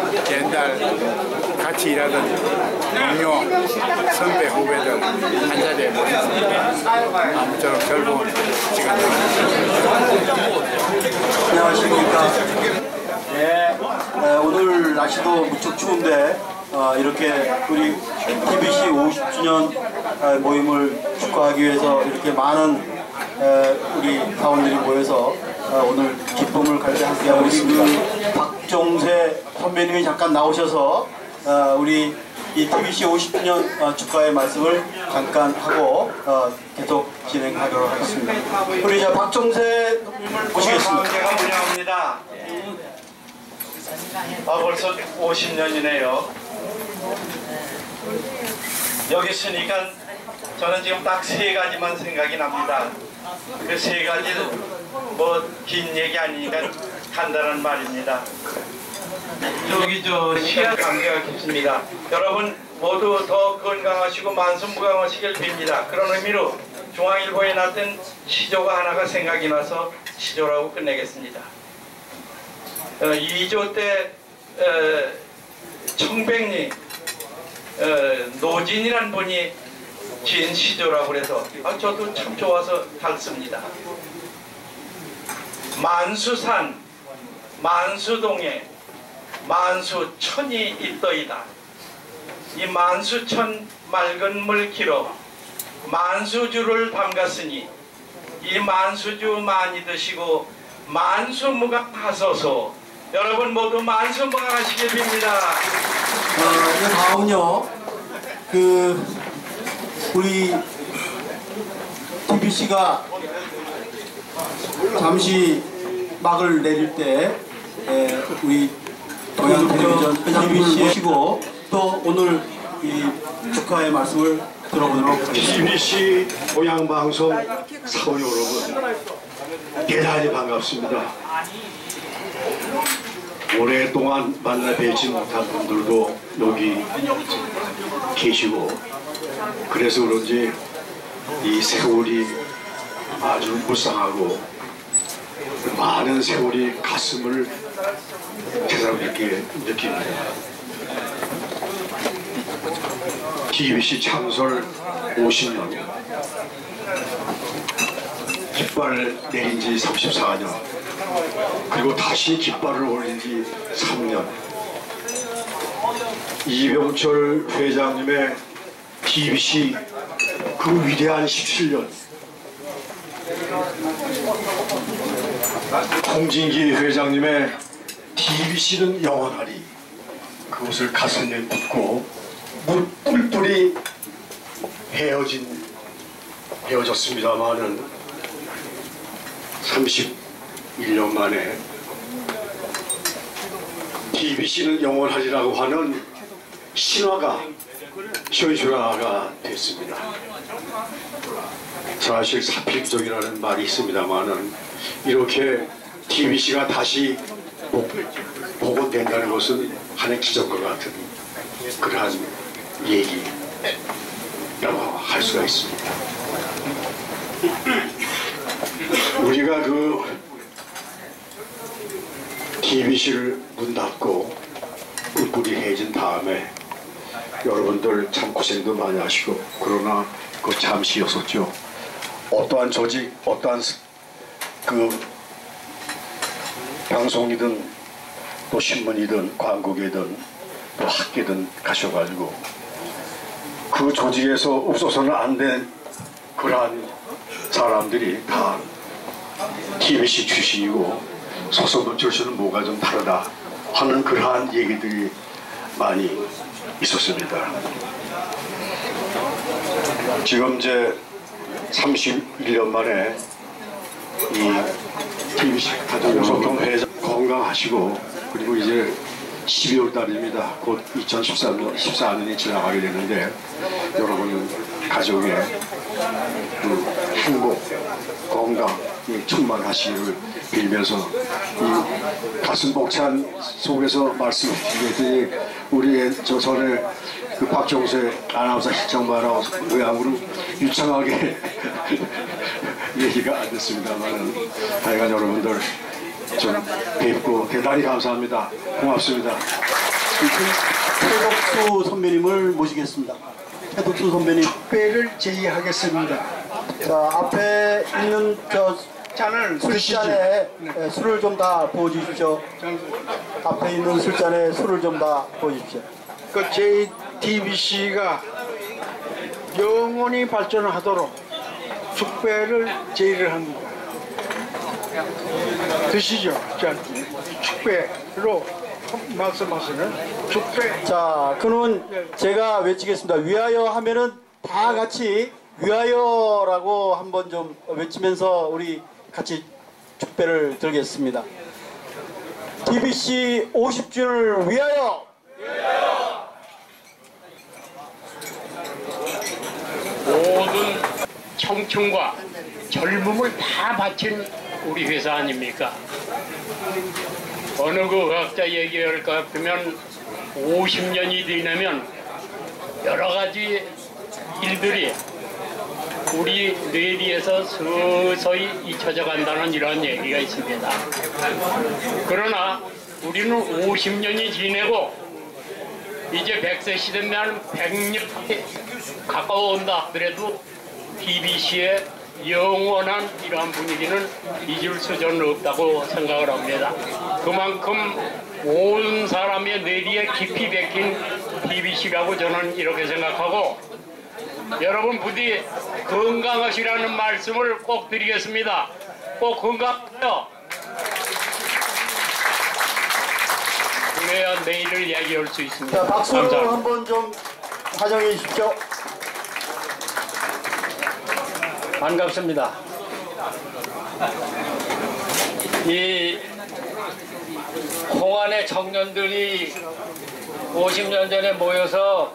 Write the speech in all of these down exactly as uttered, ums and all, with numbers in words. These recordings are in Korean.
옛날 같이 일하던 동료, 선배, 후배들 한 자리에 모였습니다. 아무쪼록 결국 시간 안녕하십니까. 네, 네, 오늘 날씨도 무척 추운데 어, 이렇게 우리 티비씨 오십 주년 어, 모임을 축하하기 위해서 이렇게 많은 에, 우리 사원들이 모여서 어, 오늘 기쁨을 같이 함께하고 있습니다. 우리 박종세 선배님이 잠깐 나오셔서 어, 우리 이 티비씨 오십 주년 어, 축하의 말씀을 잠깐 하고 어, 계속 진행하도록 하겠습니다. 우리 이제 박종세 선배님을 모시겠습니다. 제가 문의합니다. 아, 벌써 오십 년이네요. 여기 있으니까 저는 지금 딱 세 가지만 생각이 납니다. 그 세 가지는 뭐 긴 얘기 아니니까 간단한 말입니다. 저기 저 시야 관계가 깊습니다. 여러분 모두 더 건강하시고 만수무강하시길 빕니다. 그런 의미로 중앙일보에 났던 시조가 하나가 생각이 나서 시조라고 끝내겠습니다. 어, 이조 때 어, 청백리 어, 노진이란 분이 지은 시조라고 그래서 아, 저도 참 좋아서 닮습니다. 만수산 만수동에 만수천이 있더이다. 이 만수천 맑은 물 길어 만수주를 담갔으니 이 만수주 많이 드시고 만수무강하소서. 여러분 모두 만수무강하시길 빕니다. 어, 이 다음은요, 그 우리 티비씨가 잠시 막을 내릴 때 에, 우리 동양 텔레비전 티비씨 모시고 또 오늘 이 축하의 말씀을 들어보도록 하겠습니다. 티비씨 동양방송 사원 여러분, 대단히 반갑습니다. 오랫동안 만나 뵈지 못한 분들도 여기 계시고, 그래서 그런지 이 세월이 아주 불쌍하고 많은 세월이 가슴을 새삼스럽게 느낍니다. 티비씨 창설 오십 년, 깃발 내린 지 삼십사 년, 그리고 다시 깃발을 올린 지 삼 년. 이병철 회장님의 티비씨 그 위대한 십칠 년, 홍진기 회장님의 티비씨는 영원하리, 그것을 가슴에 묻고 뿔뿔이 헤어진 헤어졌습니다마는 삼십일 년 만에 티비씨는 영원하리라고 하는 신화가 현실화가 됐습니다. 사실 사필부적이라는 말이 있습니다만은 이렇게 티비씨가 다시 복원된다는 것은 하나의 기적과 같은 그러한 얘기라고 할 수가 있습니다. 우리가 그 티비씨를 문 닫고 뿔뿔이 헤어진 다음에 여러분들 참 고생도 많이 하시고, 그러나 그 잠시였었죠. 어떠한 조직, 어떠한 그 방송이든 또 신문이든 광고계든 또 학계든 가셔가지고 그 조직에서 없어서는 안 된 그러한 사람들이 다 티비씨 출신이고 소속 출신은 뭐가 좀 다르다 하는 그러한 얘기들이 많이 있었습니다. 지금 이제 삼십일 년 만에 이 티비씨 가정용서평 회장 건강하시고, 그리고 이제 십이월 달입니다. 곧 이천십사 년, 십사 년이 지나가게 되는데 여러분 가정에 그 행복, 건강이 충만하시기를 빌면서 이 가슴 벅찬 속에서 말씀드리더니 우리 저 전에 그 박종세 아나운서 실장바라고 의향으로 유창하게 얘기가 안 됐습니다만은 하여간 여러분들 좀 뵙고 대단히 감사합니다. 고맙습니다. 태덕수 선배님을 모시겠습니다. 태덕수 선배님. 축배를 제의하겠습니다. 자, 앞에 있는 저 잔을 드시죠. 술잔에 네, 술을 좀 다 부어주십시오. 앞에 있는 술잔에 술을 좀 다 부어주십시오. 그 제이티비씨가 영원히 발전하도록 축배를 제의를 합니다. 드시죠. 자, 축배로 말씀하시는 축배. 자, 그러면 제가 외치겠습니다. 위하여 하면은 다 같이 위하여라고 한번 좀 외치면서 우리 같이 축배를 들겠습니다. 티비씨 오십 주년을 위하여! 위하여! 모든 청춘과 젊음을 다 바친 우리 회사 아닙니까? 어느 그 의학자 얘기할 것 같으면 오십 년이 지나면 여러 가지 일들이 우리 뇌리에서 서서히 잊혀져 간다는 이런 얘기가 있습니다. 그러나 우리는 오십 년이 지내고 이제 백 세 시대면 백 년이 가까워온다 하더라도 티비씨의 영원한 이러한 분위기는 잊을 수는 없다고 생각을 합니다. 그만큼 모든 사람의 뇌리에 깊이 박힌 티비씨라고 저는 이렇게 생각하고, 여러분 부디 건강하시라는 말씀을 꼭 드리겠습니다. 꼭 건강하세요. 그래야 내일을 얘기할 수 있습니다. 자, 박수로 감사합니다. 한번 좀 환영해 주십시오. 반갑습니다. 이 홍안의 청년들이 오십 년 전에 모여서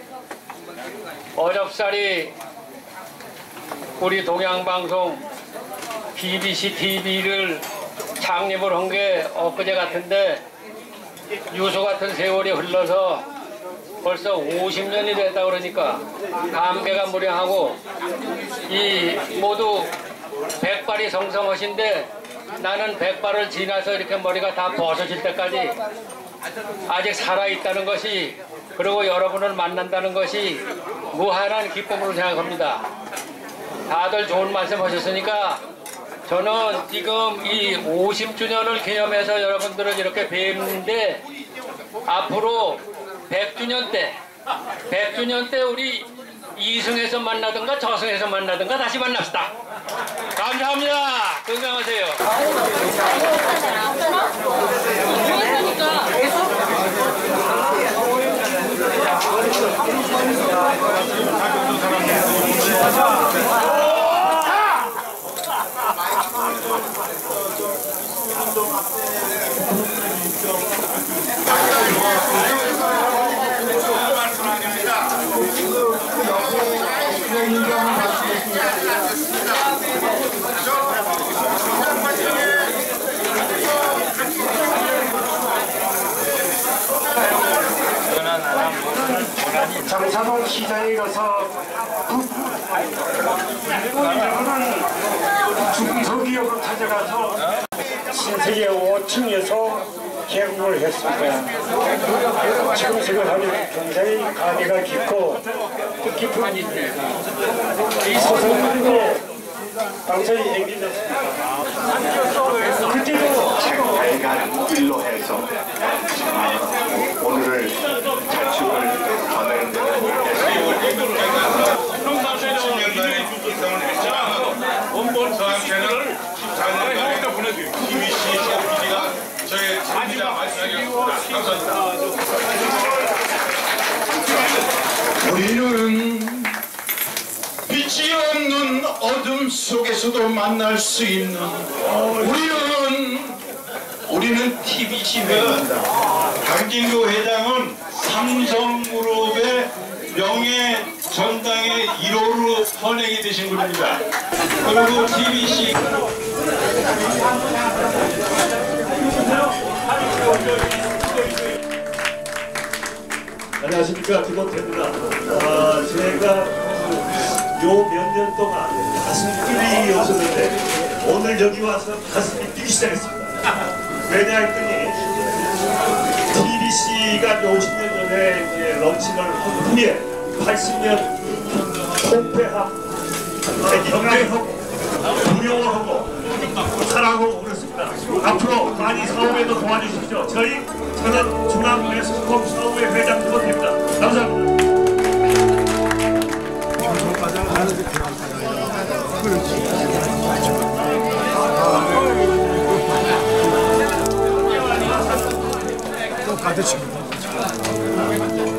어렵사리 우리 동양방송 티비씨 티비를 창립을 한 게 엊그제 같은데 유수 같은 세월이 흘러서 벌써 오십 년이 됐다 그러니까 감개가 무량하고, 이 모두 백발이 성성하신데 나는 백발을 지나서 이렇게 머리가 다 벗어질 때까지 아직 살아있다는 것이, 그리고 여러분을 만난다는 것이 무한한 기쁨으로 생각합니다. 다들 좋은 말씀 하셨으니까 저는 지금 이 오십 주년을 기념해서 여러분들을 이렇게 뵙는데, 앞으로 백 주년 때, 백 주년 때 우리 이승에서 만나든가 저승에서 만나든가 다시 만납시다. 감사합니다. 건강하세요. 장사동 시장에 가서 중소기업을 찾아가서 신세계 오 층에서 개국을 했습니다. 지금 생각하면 굉장히 가게가 깊고 뜻깊은 이 소설도 당선이 행진했습니다. 그때도 다양한 일로 해서 오늘을 자축을 전하는 데는 원본 저한테는 십사 년 전에 티비씨 씨피디가 저의 책임자 말씀하셨습니다. 감사합니다. 우리는 빛이 없는 어둠 속에서도 만날 수 있는, 우리는 우리는 티비씨 회입니다. 강진구 회장은 삼성그룹의 명예 전당의 일 호로 선행이 되신 분입니다. 그리고 티비씨 안녕하십니까, 김원태입니다. 아, 제가 요 몇 년 동안 가슴 뛰기 없었는데 오늘 여기 와서 가슴이 뛰기 시작했습니다. 왜냐 했더니 티비씨가 저희가 이제 오십 년 전에 이제 런칭을 한 후에 팔십 년 통폐합 경례하고 두려워하고 사랑하고 그렇습니다. 앞으로 많이 사업에도 도와주십시오. 저희 저는 중앙 매스컴 사업의 회장도 됩니다. 감사합니다. 또 받으시고